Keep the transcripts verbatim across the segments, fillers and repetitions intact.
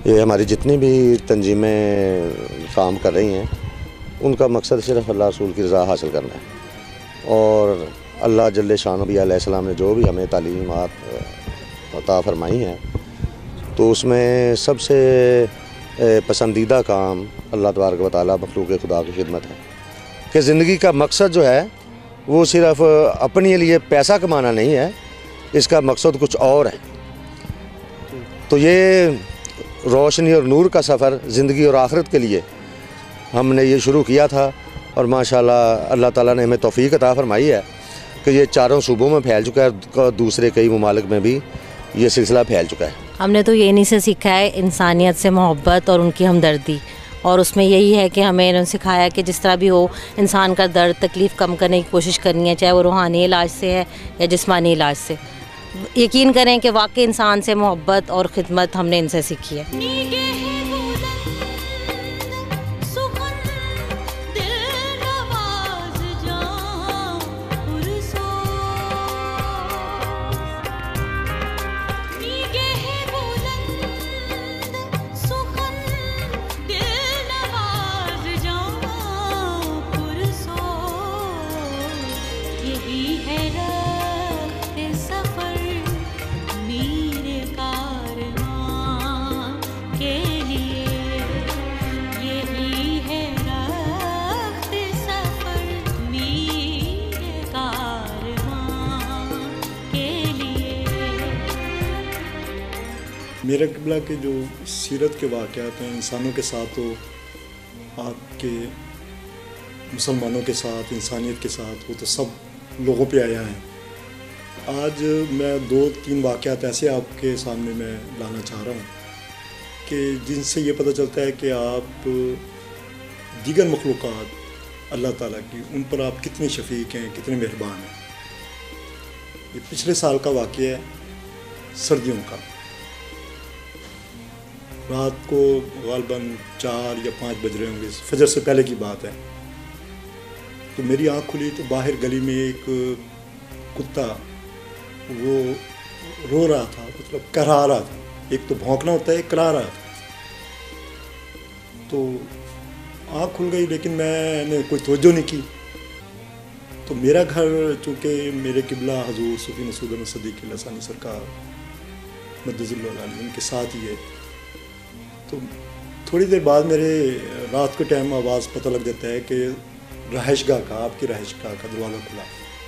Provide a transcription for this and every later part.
یہ ہماری جتنی بھی تنظیمیں کام کر رہی ہیں ان کا مقصد صرف اللہ رسول کی رضا حاصل کرنا ہے، اور اللہ جل شانہ علیہ السلام نے جو بھی ہمیں تعلیمات عطا فرمائی ہیں تو اس میں سب سے پسندیدہ کام اللہ تبارک و تعالیٰ مخلوق خدا کی خدمت ہے، کہ زندگی کا مقصد جو ہے وہ صرف اپنے لیے پیسہ کمانا نہیں ہے، اس کا مقصد کچھ اور ہے۔ تو یہ روشنی اور نور کا سفر زندگی اور آخرت کے لیے ہم نے یہ شروع کیا تھا، اور ماشاءاللہ اللہ تعالیٰ نے ہمیں توفیق عطا فرمائی ہے کہ یہ چاروں صوبوں میں پھیل چکا ہے، دوسرے کئی ممالک میں بھی یہ سلسلہ پھیل چکا ہے۔ ہم نے تو یہ نہیں سے سیکھا ہے انسانیت سے محبت اور ان کی ہمدردی، اور اس میں یہی ہے کہ ہمیں انہوں نے سکھایا کہ جس طرح بھی ہو انسان کا درد تکلیف کم کرنے کی کوشش کرنی ہے، چاہے وہ روحانی علاج سے ہے یا جسمانی علاج سے۔ یقین کریں کہ واقعی انسان سے محبت اور خدمت ہم نے ان سے سیکھی ہے۔ میرا قبلہ کے جو سیرت کے واقعات ہیں انسانوں کے ساتھ ہو، آپ کے مسلمانوں کے ساتھ، انسانیت کے ساتھ وہ تو سب لوگوں پہ آیا ہے۔ آج میں دو تین واقعات ایسے آپ کے سامنے میں لانا چاہ رہا ہوں کہ جن سے یہ پتہ چلتا ہے کہ آپ دیگر مخلوقات اللہ تعالیٰ کی ان پر آپ کتنے شفیق ہیں، کتنے مہربان ہیں۔ یہ پچھلے سال کا واقعہ ہے، سردیوں کا۔ رات کو غالباً چار یا پانچ بج رہے ہوں گے، فجر سے پہلے کی بات ہے۔ تو میری آنکھ کھلی تو باہر گلی میں ایک کتا وہ رو رہا تھا، مطلب کرا رہا تھا۔ ایک تو بھونکنا ہوتا ہے، ایک کرا رہا تھا۔ تو آنکھ کھل گئی لیکن میں نے کوئی توجہ نہیں کی۔ تو میرا گھر چونکہ میرے قبلہ حضور صوفی مسعود احمد صدیقی لسانی سرکار مدظ اللہ علیہ ان کے ساتھ ہی ہے۔ تو تھوڑی دیر بعد میرے رات کے ٹائم آواز پتہ لگ جاتا ہے کہ رہائش گاہ کا، آپ کی رہائش گاہ کا دروازہ کھلا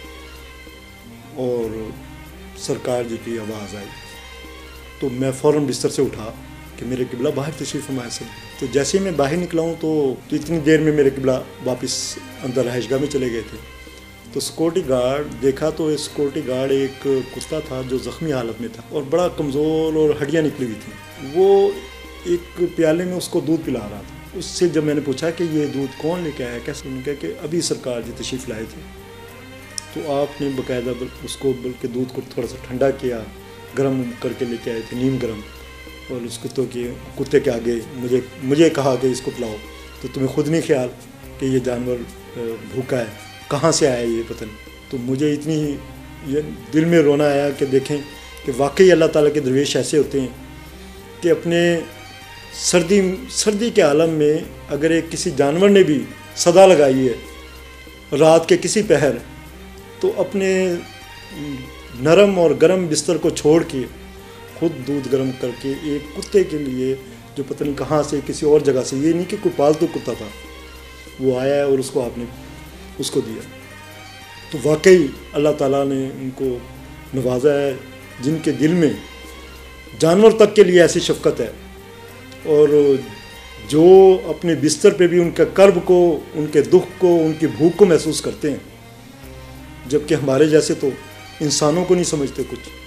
اور سرکار جی کی آواز آئی۔ تو میں فوراً بستر سے اٹھا کہ میرے قبلہ باہر تشریف فرما ہے۔ تو جیسے ہی میں باہر نکلا ہوں تو اتنی دیر میں میرے قبلہ واپس اندر رہائش گاہ میں چلے گئے تھے۔ تو سیکورٹی گارڈ دیکھا تو سیکورٹی گارڈ ایک کتا تھا جو زخمی حالت میں تھا اور بڑا کمزور اور ہڈیاں نکلی ہوئی تھیں۔ وہ ایک پیالے میں اس کو دودھ پلا رہا تھا۔ اس سے جب میں نے پوچھا کہ یہ دودھ کون لے کے آیا، کیسے، انہوں نے کہا کہ ابھی سرکار جی تشریف لائے تھے۔ تو آپ نے باقاعدہ اس کو بلکہ دودھ کو تھوڑا سا ٹھنڈا کیا، گرم کر کے لے کے آئے تھے، نیم گرم، اور اس کتوں کے کتے کے آگے مجھے مجھے کہا کہ اس کو پلاؤ۔ تو تمہیں خود نہیں خیال کہ یہ جانور بھوکا ہے، کہاں سے آیا یہ پتہ نہیں۔ تو مجھے اتنی یہ دل میں رونا آیا کہ دیکھیں کہ واقعی اللہ تعالیٰ کے درویش ایسے ہوتے ہیں کہ اپنے سردی سردی کے عالم میں اگر ایک کسی جانور نے بھی صدا لگائی ہے رات کے کسی پہر، تو اپنے نرم اور گرم بستر کو چھوڑ کے خود دودھ گرم کر کے ایک کتے کے لیے جو پتہ نہیں کہاں سے کسی اور جگہ سے، یہ نہیں کہ کوئی پالتو کتا تھا، وہ آیا ہے اور اس کو آپ نے اس کو دیا۔ تو واقعی اللہ تعالیٰ نے ان کو نوازا ہے جن کے دل میں جانور تک کے لیے ایسی شفقت ہے، اور جو اپنے بستر پہ بھی ان کا کرب کو، ان کے دکھ کو، ان کی بھوک کو محسوس کرتے ہیں، جبکہ ہمارے جیسے تو انسانوں کو نہیں سمجھتے کچھ۔